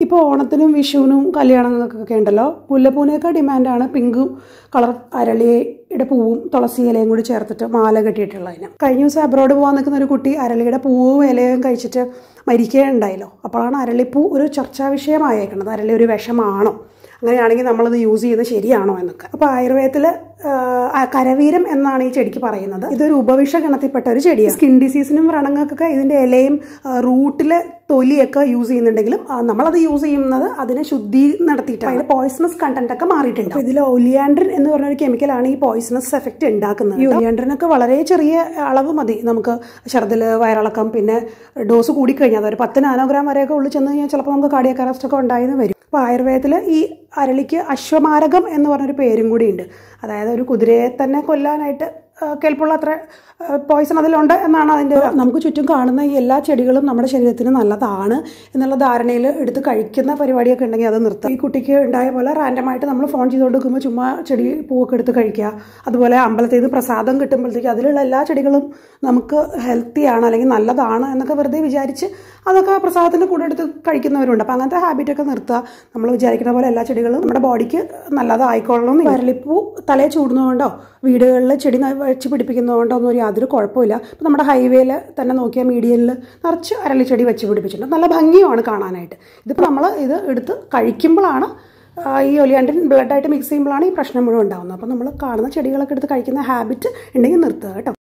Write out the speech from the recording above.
ഇപ്പോൾ ഓണത്തിനും വിഷുവിനും കല്യാണങ്ങൾക്കൊക്കെ ഉണ്ടല്ലോ മുല്ലപ്പൂവിനേക്കാൾ ഡിമാൻഡാണ് pink colour അരളിയുടെ പൂവും തുളസി ഇലയും കൂടി ചേർത്തിട്ട് മാല കെട്ടിയിട്ടുള്ളതിന്. കഴിഞ്ഞ ദിവസം അബ്രോഡ് പോകാൻ നിൽക്കുന്ന ഒരു കുട്ടി അരളിയുടെ പൂവും ഇലയും കഴിച്ചിട്ട് മരിക്കുകയുണ്ടായല്ലോ. അപ്പോഴാണ് അരളിപ്പൂ ഒരു ചർച്ചാ വിഷയമായേക്കുന്നത്. അരളി ഒരു വിഷമാണോ, അങ്ങനെയാണെങ്കിൽ നമ്മളത് യൂസ് ചെയ്യുന്നത് ശരിയാണോ എന്നൊക്കെ. അപ്പോൾ ആയുർവേദത്തിൽ കരവീരം എന്നാണ് ഈ ചെടിക്ക് പറയുന്നത്. ഇതൊരു ഉപവിഷ ഗണത്തിൽപ്പെട്ട ഒരു ചെടിയാണ്. സ്കിൻ ഡിസീസിനും വ്രണങ്ങൾക്കൊക്കെ ഇതിൻ്റെ ഇലയും റൂട്ടിലെ തൊലിയൊക്കെ യൂസ് ചെയ്യുന്നുണ്ടെങ്കിലും നമ്മളത് യൂസ് ചെയ്യുന്നത് അതിനെ ശുദ്ധി നടത്തിയിട്ടാണ്. അതിന് പോയിസണസ് കണ്ടന്റ് ഒക്കെ മാറിയിട്ടുണ്ട്. അപ്പോൾ ഇതിൽ ഒലിയാൻഡ്രിൻ എന്ന് പറഞ്ഞൊരു കെമിക്കലാണ് ഈ പോയിസണസ് എഫക്റ്റ് ഉണ്ടാക്കുന്നത്. ഈ ഒലിയാൻഡ്രിനൊക്കെ വളരെ ചെറിയ അളവ് മതി നമുക്ക് ഛർദിൽ, വയറിളക്കം, പിന്നെ ഡോസ് കൂടിക്കഴിഞ്ഞാൽ അതൊരു 10 നാനോഗ്രാം വരെയൊക്കെ ഉള്ളിൽ ചെന്ന് കഴിഞ്ഞാൽ ചിലപ്പോൾ നമുക്ക് കാർഡിയാക് അറസ്റ്റ് ഒക്കെ ഉണ്ടായെന്ന് വരും. അപ്പോൾ ആയുർവേദത്തിൽ ഈ അരളിക്ക് അശ്വമാരകം എന്ന് പറഞ്ഞൊരു പേരും കൂടിയുണ്ട്. അതായത് ഒരു കുതിരയെ തന്നെ കൊല്ലാനായിട്ട് കേൾപ്പുള്ള അത്ര പോയിസൺ അതിലുണ്ട് എന്നാണ് അതിൻ്റെ. നമുക്ക് ചുറ്റും കാണുന്ന ഈ എല്ലാ ചെടികളും നമ്മുടെ ശരീരത്തിന് നല്ലതാണ് എന്നുള്ള ധാരണയിൽ എടുത്ത് കഴിക്കുന്ന പരിപാടിയൊക്കെ ഉണ്ടെങ്കിൽ അത് നിർത്താം. ഈ കുട്ടിക്ക് ഉണ്ടായ പോലെ റാൻഡമായിട്ട് നമ്മൾ ഫോൺ ചെയ്തുകൊണ്ട് നിൽക്കുമ്പോൾ ചുമ്മാ ചെടി പൂവൊക്കെ എടുത്ത് കഴിക്കുക. അതുപോലെ അമ്പലത്തിൽ നിന്ന് പ്രസാദം കിട്ടുമ്പോഴത്തേക്ക് അതിലുള്ള എല്ലാ ചെടികളും നമുക്ക് ഹെൽത്തിയാണ് അല്ലെങ്കിൽ നല്ലതാണ് എന്നൊക്കെ വെറുതെ വിചാരിച്ച് അതൊക്കെ പ്രസാദത്തിൻ്റെ കൂടെ എടുത്ത് കഴിക്കുന്നവരുണ്ട്. അപ്പോൾ അങ്ങനത്തെ ഹാബിറ്റൊക്കെ നിർത്തുക. നമ്മൾ വിചാരിക്കുന്ന പോലെ എല്ലാ ചെടികളും നമ്മുടെ ബോഡിക്ക് നല്ലതായിക്കൊള്ളണം. അരളിപ്പൂ തലയെ ചൂടുന്നതുകൊണ്ടോ വീടുകളിൽ ചെടി വെച്ച് പിടിപ്പിക്കുന്നതുകൊണ്ടോ ഒന്നും യാതൊരു കുഴപ്പമില്ല. ഇപ്പോൾ നമ്മുടെ ഹൈവേയിൽ തന്നെ നോക്കിയാൽ മീഡിയനിൽ നിറച്ച് അരളിച്ചെടി വെച്ച് പിടിപ്പിച്ചിട്ടുണ്ട്. നല്ല ഭംഗിയുമാണ് കാണാനായിട്ട്. ഇതിപ്പോൾ നമ്മൾ ഇത് എടുത്ത് കഴിക്കുമ്പോഴാണ് ഈ ഒലിയാൻഡ്രിൻ ബ്ലഡായിട്ട് മിക്സ് ചെയ്യുമ്പോഴാണ് ഈ പ്രശ്നം മുഴുവൻ ഉണ്ടാകുന്നത്. അപ്പോൾ നമ്മൾ കാണുന്ന ചെടികളൊക്കെ എടുത്ത് കഴിക്കുന്ന ഹാബിറ്റ് ഉണ്ടെങ്കിൽ നിർത്തുക കേട്ടോ.